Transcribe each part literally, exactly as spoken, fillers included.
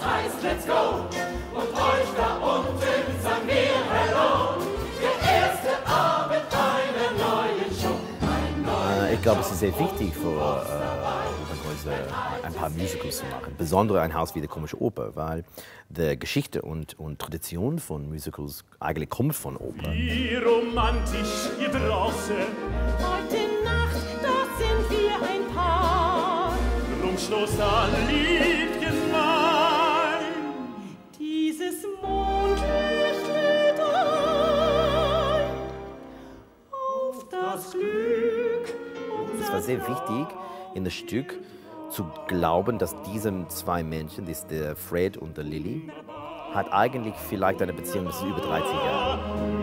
heißt Let's Go. Und euch da unten sagen wir Hello. Der erste Abend einer neuen Show. Ein neuer Ich glaube, es ist sehr wichtig für Opernhäuser, ein paar Musicals zu machen. Besonders ein Haus wie die Komische Oper, weil die Geschichte und, und Tradition von Musicals eigentlich kommt von Oper. Wie romantisch ihr draußen. Heute Nacht, da sind wir ein Paar. Drum stoßt ein Lied gemein. Dieses Mondlicht lädt ein auf das Glück. Es war sehr wichtig, in das Stück zu glauben, dass diese zwei Menschen, das ist der Fred und der Lily, hat eigentlich vielleicht eine Beziehung bis über dreißig Jahre.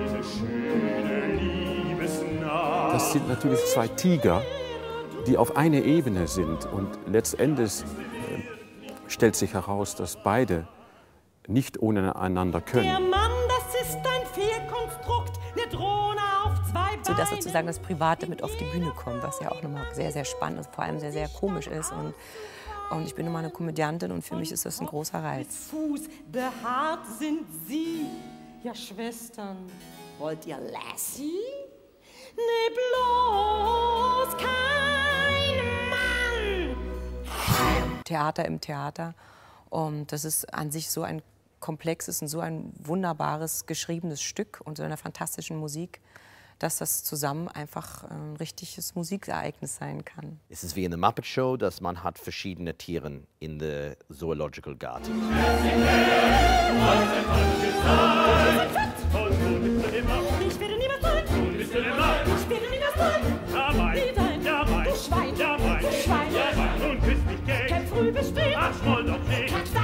Das sind natürlich zwei Tiger, die auf einer Ebene sind. Und letztendlich äh, stellt sich heraus, dass beide nicht ohne einander können. Der Mann, das ist ein Fehlkonstrukt, eine Drohne auf zwei Beinen. Sodass sozusagen das Private mit auf die Bühne kommt, was ja auch nochmal sehr, sehr spannend ist, vor allem sehr, sehr komisch ist. Und, und ich bin nun mal eine Komödiantin und für mich ist das ein großer Reiz. Fuß behaart sind Sie, ja Schwestern. Wollt ihr Lassie? Nee, bloß kein Mann. Theater im Theater. Und das ist an sich so ein komplexes und so ein wunderbares geschriebenes Stück und so einer fantastischen Musik, dass das zusammen einfach ein richtiges Musikereignis sein kann. Es ist wie in der Muppet Show, dass man hat verschiedene Tiere in der Zoological Garden. Ich werde niemals sein. Ich werde niemals sein. Wie dein, du Schwein, du Schwein. Nun küss mich, gay. Kämpf früh bestimmt. Ach, schmoll doch nicht.